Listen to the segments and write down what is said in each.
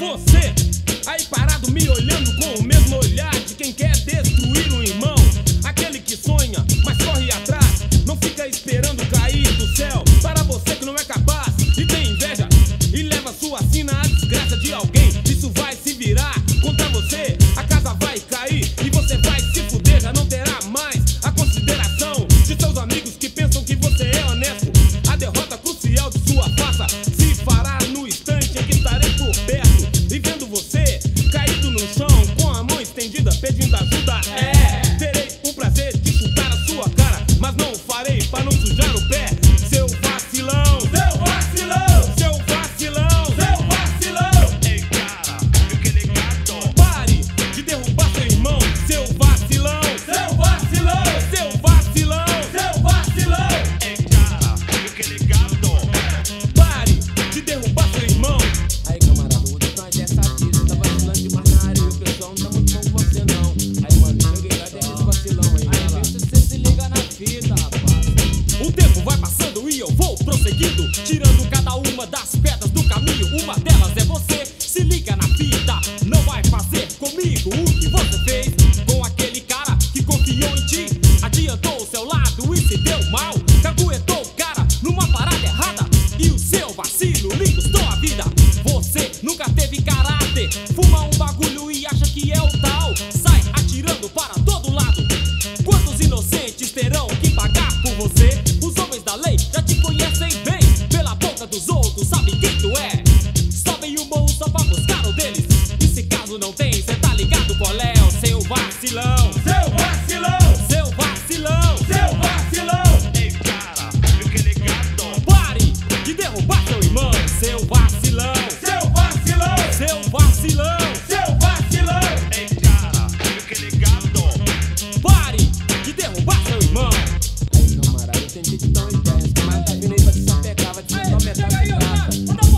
Você, aí parado me olhando com o mesmo olhar de quem quer destruir um irmão. Aquele que sonha, mas corre atrás, não fica esperando cair do céu. Para você que não é capaz e tem inveja e leva sua sina à desgraça de alguém, isso vai se virar contra você. A casa vai cair e você vai se fuder. Já não terá mais a consideração de seus amigos que pensam que você é honesto. A derrota crucial de sua farsa se fará no instante em que estarei por perto e vendo você caído no chão com a mão estendida pedindo ajuda. Terei o prazer de chutar a sua cara, mas não o farei para não sujar o pé. Seu vacilão, seu vacilão, seu vacilão, seu vacilão. Ei cara, fique ligado. Pare de derrubar seu irmão. Seu vacilão, seu vacilão, seu vacilão, seu vacilão. Ei cara, fique ligado. Pare de derrubar seu irmão. Aí camarada, o outro tá uma ideia sadia. Tá vacilando demais na área e o pessoal não tá muito bom com você não. Aí mano, chega ligado, tem esse vacilão aí. Aí vê se você se liga na fita, rapaz. O tempo vai passando e eu vou prosseguindo, tirando cada uma das pedras do caminho. Uma delas é você, se liga na fita. Não vai fazer comigo o que você fez com aquele cara que confiou em ti, adiantou o seu lado e se deu mal. Caguetou o cara numa parada errada e o seu vacilo lhe custou a vida. Você nunca teve caráter, fuma um bagulho e acha que é o tal. Sai atirando para todo lado. Quantos inocentes terão que pagar por você? Os homens da lei já te conhecem bem. Pela boca dos outros sabem quem tu é. Sobem o morro só pra buscar o deles. E se caso não tem, cê tá ligado qual é o seu vacilão. Seu vacilão, seu vacilão, seu vacilão. Ei cara, fique ligado. Pare de derrubar seu irmão. Seu vacilão, seu vacilão, seu vacilão, seu vacilão. Ei cara, fique ligado. Pare de derrubar seu irmão. Aí camarada, eu tentei te dar uma ideia. Esse camarada tá vindo aí pra te sapecar, vai te dar uma metade de graça.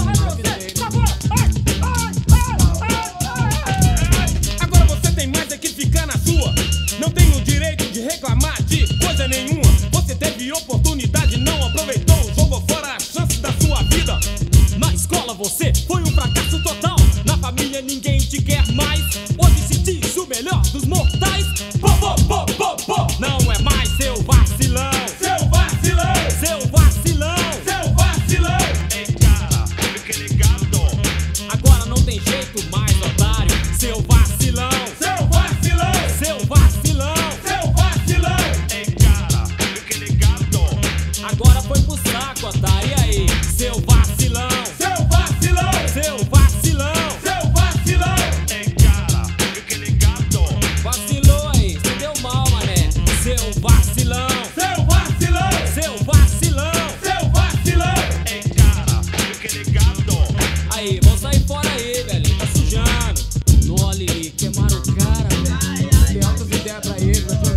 Agora você tem mais é que ficar na sua. Não tem o direito de reclamar de coisa nenhuma. Você teve oportunidade, não aproveitou, jogou fora a chance da sua vida. Na escola você foi um fracasso total. Na família ninguém te quer mais. Hoje se diz o melhor dos mortais. Não é mais seu vacilão. Seu vacilão, seu vacilão, seu vacilão. Ei cara, fique ligado. Agora não tem jeito mais, otário. Seu vacilão, seu vacilão, seu vacilão, seu vacilão. Ei cara, fique ligado. Agora foi pro saco, otário. E aí? Seu vacilão, seu vacilão, seu vacilão, seu vacilão. Ei cara, fique ligado. Vacilou aí, se deu mal, mané. Seu vacilão, seu vacilão, seu vacilão, seu vacilão. Ei cara, fique ligado. Aí, vão sair fora aí, velho. Tá sujando. No Oli, queimaram o cara, velho. Tem altas ideias pra ele, vai